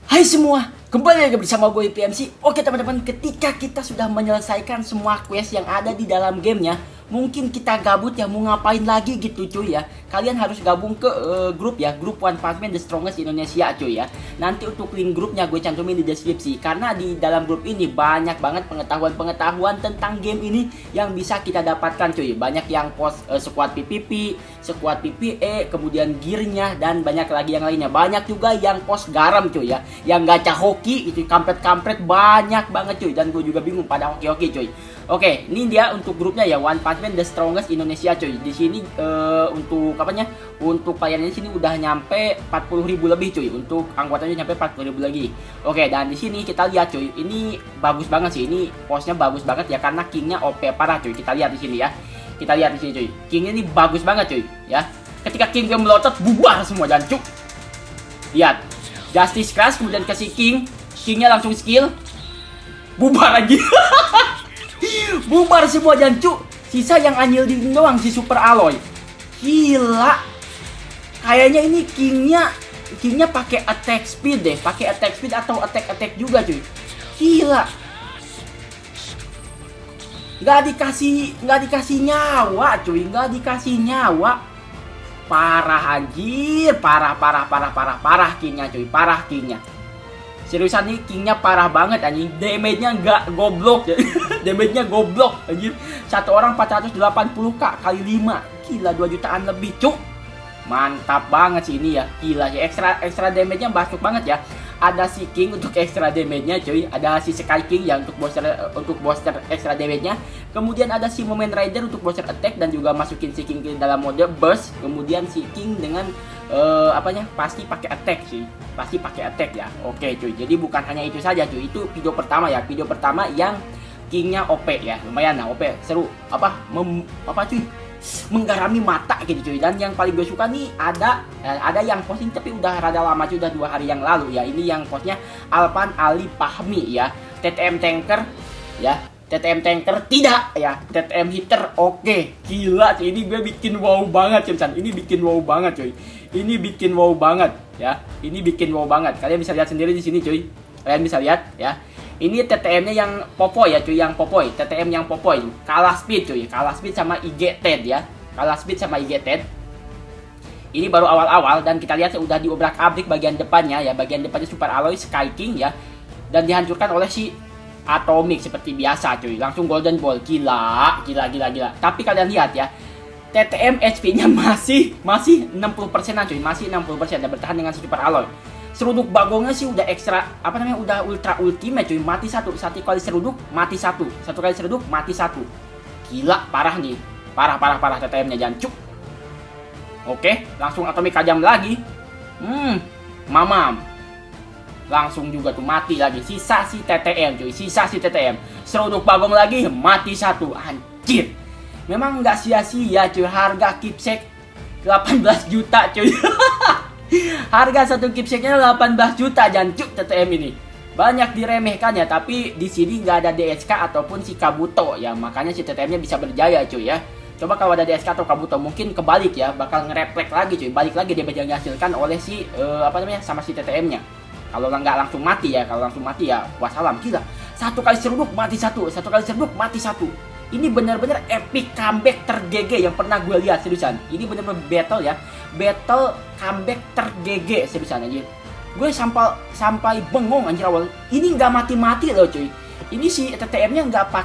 Hai semua, kembali lagi bersama gue PMC. Oke teman-teman, ketika kita sudah menyelesaikan semua quest yang ada di dalam gamenya, mungkin kita gabut ya, mau ngapain lagi gitu cuy ya. Kalian harus gabung ke grup ya, grup One Punch Man The Strongest Indonesia cuy ya. Nanti untuk link grupnya gue cantumin di deskripsi. Karena di dalam grup ini banyak banget pengetahuan-pengetahuan tentang game ini yang bisa kita dapatkan cuy. Banyak yang post squad PVP, squad PvE, kemudian gearnya, dan banyak lagi yang lainnya. Banyak juga yang post garam cuy ya, yang gacha hoki itu kampret-kampret banyak banget cuy. Dan gue juga bingung pada hoki-hoki cuy. Oke, ini dia untuk grupnya ya, One Punch Man The Strongest Indonesia cuy. Di sini untuk apanya? Untuk playernya di sini udah nyampe 40.000 lebih cuy. Untuk anggotanya nyampe 40.000 lagi. Oke, dan di sini kita lihat cuy. Ini bagus banget sih. Ini postnya bagus banget ya, karena kingnya OP parah cuy. Kita lihat di sini ya. Kita lihat di sini cuy. Kingnya ini bagus banget cuy ya. Ketika king gue melotot, bubar semua jancuk. Lihat. Justice Crash, kemudian kasih king. Kingnya langsung skill. Bubar lagi. Bubar semua jancuk. Sisa yang anyil di doang si Super Alloy. Gila. Kayaknya ini kingnya pakai attack speed deh, pakai attack speed atau attack juga cuy. Gila. Nggak dikasih nyawa cuy, nggak dikasih nyawa. Parah anjir, parah kingnya cuy, parah kingnya. Seriusan nih kingnya parah banget anjing. Damage-nya nggak goblok ya. Damage-nya goblok anjir. Satu orang 480k kali 5. Gila 2 jutaan lebih cuk. Mantap banget sih ini ya. Gila sih, extra damage-nya masuk banget ya. Ada si king untuk extra damage-nya cuy. Ada si Sky King yang untuk booster extra damage-nya. Kemudian ada si Moment Rider untuk booster attack dan juga masukin si king ke dalam mode burst. Kemudian si king dengan pasti pakai attack sih. Pasti pakai attack ya. Oke cuy. Jadi bukan hanya itu saja cuy. Itu video pertama ya. Video pertama yang kingnya OP ya. Lumayan lah OP. Seru. Cuy? Menggarami mata gitu cuy. Dan yang paling gue suka nih ada yang posting tapi udah rada lama cuy, udah 2 hari yang lalu ya. Ini yang postnya Alpan Ali Pahmi ya. TTM tanker ya. TTM tanker tidak ya. TTM hitter oke. Gila cuy, ini gue bikin wow banget cuy. Ini bikin wow banget cuy. Ini bikin wow banget ya. Ini bikin wow banget. Kalian bisa lihat sendiri di sini cuy. Kalian bisa lihat ya. Ini TTM-nya yang popoy ya cuy, yang popoy. TTM yang popoy. Kalah speed cuy, kalah speed sama IG TED ya. Kalah speed sama IG TED. Ini baru awal-awal dan kita lihat udah diobrak-abrik bagian depannya ya. Bagian depannya Super Alloy Sky King ya. Dan dihancurkan oleh si Atomic seperti biasa cuy. Langsung Golden Ball. Gila. Tapi kalian lihat ya. TTM HP-nya masih 60%-an cuy. Masih 60% dan bertahan dengan Super Alloy. Seruduk bagongnya sih udah ekstra, udah ultra ultimate cuy. Mati satu kali seruduk, mati satu kali seruduk, mati satu. Gila, parah nih. Parah TTM-nya jancuk. Oke, langsung Atomic kajam lagi. Mamam. Langsung juga tuh mati lagi. Sisa si TTM cuy, seruduk bagong lagi, mati satu. Anjir. Memang nggak sia-sia cuy, harga keepsake 18 juta cuy. Harga satu keepsake-nya 18 juta jancuk TTM ini. Banyak diremehkan ya, tapi di sini nggak ada DSK ataupun si Kabuto ya, makanya si TTM-nya bisa berjaya cuy ya. Coba kalau ada DSK atau Kabuto mungkin kebalik ya, bakal ngereflek lagi cuy, balik lagi dia yang dihasilkan oleh si sama si TTM-nya. Kalau nggak langsung mati ya, wassalam. Gila, satu kali seruduk mati satu kali seruduk mati satu. Ini benar-benar epic comeback ter-GG yang pernah gue lihat seriusan. Ini benar-benar battle ya. Battle comeback ter-GG seriusan aja. Gue sampai bengong anjir awal. Ini nggak mati-mati loh cuy. Ini si TTM-nya nggak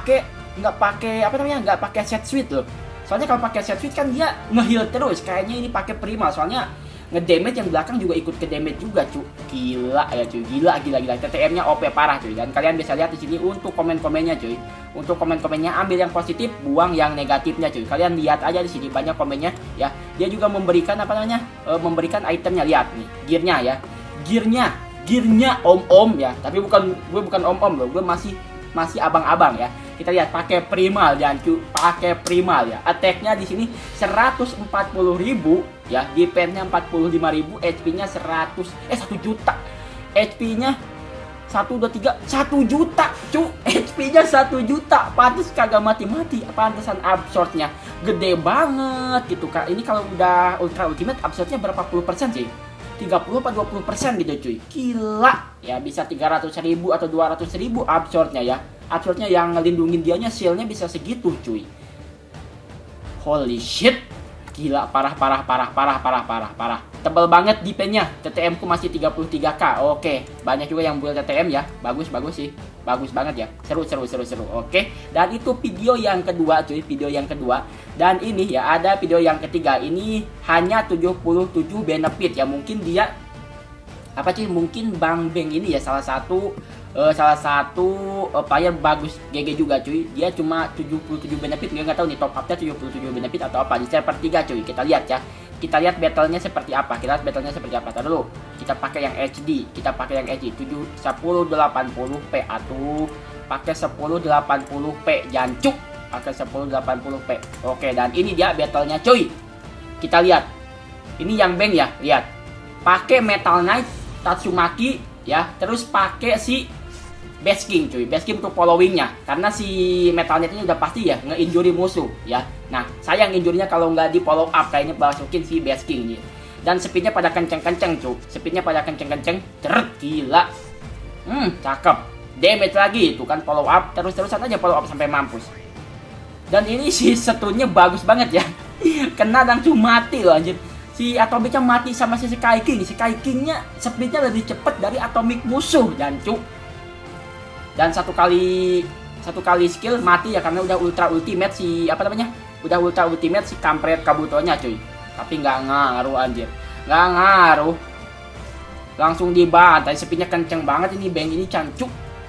pakai set switch loh. Soalnya kalau pakai set switch kan dia nge-heal terus. Kayaknya ini pakai primal soalnya ngedamage yang belakang juga ikut ke damage juga cuy. Gila ya cuy, gila. TTM-nya OP parah cuy. Dan kalian bisa lihat di sini untuk komen-komennya cuy. Untuk komen-komennya ambil yang positif, buang yang negatifnya cuy. Kalian lihat aja di sini banyak komennya ya. Dia juga memberikan memberikan itemnya, lihat nih, gearnya ya. Gearnya om-om ya. Tapi gue bukan om-om loh. Gue masih abang-abang ya. Kita lihat pakai primal jancu, pakai primal ya. Attack-nya di sini 140.000 ya, defense-nya 45.000, HP-nya 1 juta. HP-nya 1 juta, cu. HP-nya 1 juta. Pantes kagak mati-mati. Pantesan absorb-nya gede banget gitu, Kak. Ini kalau udah ultra ultimate absorb-nya berapa puluh persen sih? 30 atau 20% gitu cuy. Gila. Ya bisa 300.000 atau 200.000 absurdnya ya. Absurdnya yang ngelindungin dianya shieldnya bisa segitu cuy. Holy shit. Gila, parah. Tebal banget defense-nya. TTM ku masih 33k. Oke, banyak juga yang build TTM ya. Bagus sih. Bagus banget ya. Seru. Oke. Dan itu video yang kedua cuy, video yang kedua. Dan ini ya ada video yang ketiga. Ini hanya 77 benefit ya. Mungkin dia apa sih? Mungkin Bang Beng ini ya salah satu player bagus GG juga cuy. Dia cuma 77 benefit, nggak tahu nih top up-nya 77 benefit atau apa. Di server 3 cuy, kita lihat ya. Kita lihat battle-nya seperti apa. Taruh dulu. Kita pakai yang HD, 1080p atau pakai 1080p jancuk, pakai 1080p. Oke, dan ini dia battle-nya cuy. Kita lihat. Ini yang Beng ya, lihat. Pakai Metal Knight Tatsumaki ya, terus pakai si Basking cuy, Basking untuk followingnya, karena si Metal Knight ini udah pasti ya nge-injury musuh ya. Nah sayang injurinya kalau nggak di follow up, kayaknya masukin si Basking ya. Dan speednya pada kenceng-kenceng cuy, ceret gila. Cakep. Damage lagi itu kan follow up, terus-terusan aja follow up sampai mampus. Dan ini si stunnya bagus banget ya. Kena langsung mati loh anjir. Si Atomicnya mati sama si Sky King. Si Sky Kingnya speednya lebih cepat dari Atomic musuh jancuk. Dan satu kali skill mati ya, karena udah ultra ultimate si apa namanya, udah ultra ultimate si kampret Kabutonya cuy. Tapi nggak ngaruh anjir, nggak ngaruh, langsung dibantai. Speednya kenceng banget ini Beng ini cancuk.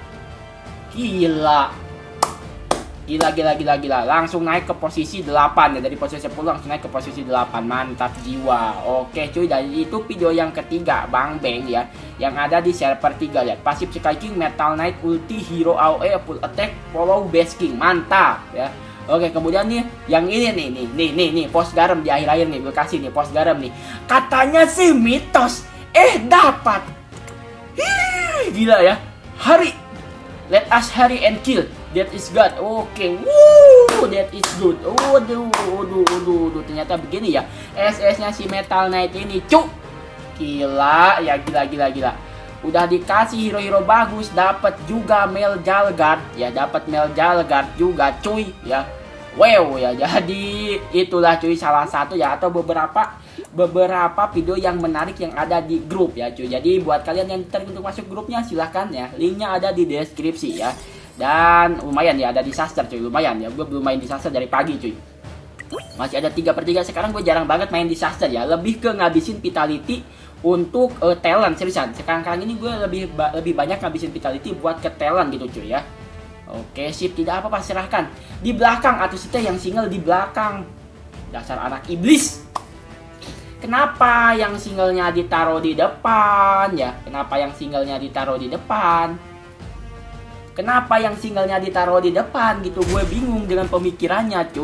Gila, langsung naik ke posisi 8 ya, dari posisi 10 langsung naik ke posisi 8. Mantap jiwa. Oke cuy, dan itu video yang ketiga Bang Beng ya, yang ada di server 3. Lihat pasif Sky King, Metal Knight, ulti, hero AOE, full attack, follow Basking. Mantap ya. Oke, kemudian nih yang ini nih post garam di akhir-akhir nih, gue kasih nih post garam nih. Katanya sih mitos, dapat. Gila ya. Hurry, let us hurry and kill. That is God. Oke, that is good. Waduh, ternyata begini ya SS-nya si Metal Knight ini, cuk. Gila. Udah dikasih hero-hero bagus, dapat juga Mel Jalgard ya, juga cuy ya. Wow ya, jadi itulah cuy salah satu ya, atau beberapa video yang menarik yang ada di grup ya cuy. Jadi buat kalian yang tertarik untuk masuk grupnya silahkan ya, linknya ada di deskripsi ya. Dan lumayan ya, ada disaster cuy, lumayan ya. Gue belum main disaster dari pagi cuy, masih ada 3/3. Sekarang gue jarang banget main disaster ya, lebih ke ngabisin vitality untuk talent seriusan. Sekarang ini gue lebih banyak ngabisin vitality buat ke talent gitu cuy ya. Oke sip, tidak apa-apa, serahkan. Di belakang atau site yang single di belakang. Dasar anak iblis. Kenapa yang singlenya ditaruh di depan ya? Kenapa yang singlenya ditaruh di depan? Kenapa yang singlenya ditaruh di depan gitu? Gue bingung dengan pemikirannya cuy.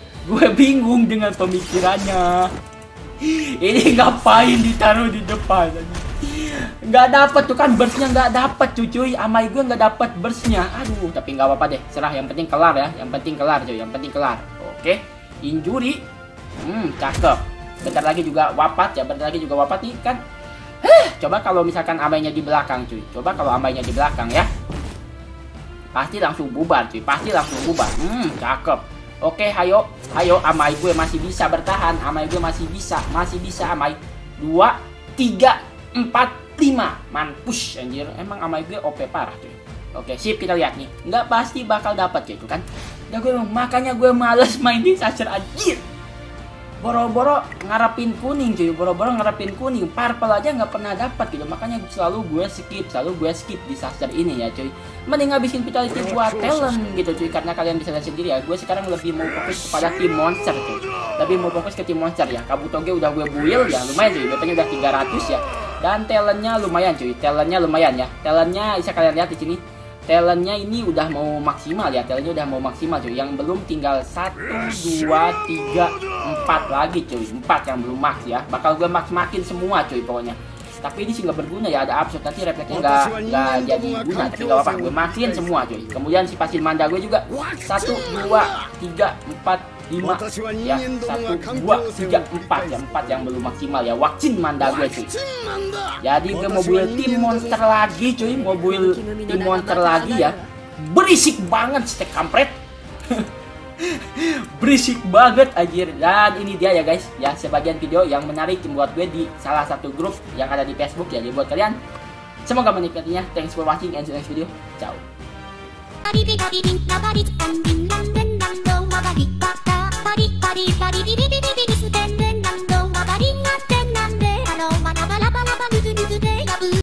Ini ngapain ditaruh di depan? Nggak dapet tuh kan burstnya, nggak dapet cuy. Amai gue nggak dapet burstnya. Aduh, tapi nggak apa-apa deh. Serah, yang penting kelar ya. Yang penting kelar. Oke, injury. Cakep. Bentar lagi juga wapat nih kan. Coba kalau misalkan amainya di belakang cuy. Ya. Pasti langsung bubar cuy, cakep. Oke, hayo, amai gue masih bisa bertahan, masih bisa amai. 2, 3, 4, 5, mampus anjir, emang amai gue OP parah cuy. Oke, sip, kita lihat nih, nggak pasti bakal dapat gitu kan. Makanya gue males main di Disaster anjir. Boro-boro ngarepin kuning cuy, purple aja nggak pernah dapat gitu. Makanya selalu gue skip disaster ini ya cuy. Mending ngabisin vitality buat talent gitu cuy, karena kalian bisa lihat sendiri ya, gue sekarang lebih mau fokus kepada tim monster cuy. Ya. Kabutoge udah gue build ya, lumayan cuy, BP-nya udah 300 ya. Dan talentnya lumayan cuy, ya. Talentnya bisa kalian lihat di sini. Talentnya ini udah mau maksimal ya, cuy. Yang belum tinggal 1, 2, 3, 4 lagi cuy. 4 yang belum max ya. Bakal gue makin semua cuy pokoknya. Tapi ini sih nggak berguna ya, ada absurd, nanti refleksnya nggak jadi guna. Tapi nggak apa-apa, gue makin semua cuy. Kemudian si pasir manda gue juga 1, 2, 3, 4, 5 ya, 1, 2, 3, 4 ya, 4 yang belum maksimal ya. Wakcin Manda gue cuy. Jadi gue mau build tim monster lagi cuy, mau build tim monster lagi ya. Berisik banget stek kampret. Berisik banget anjir. Dan ini dia ya guys, ya sebagian video yang menarik buat gue di salah satu grup yang ada di Facebook ya. Jadi buat kalian semoga menikmatinya. Thanks for watching and see you next video. Ciao.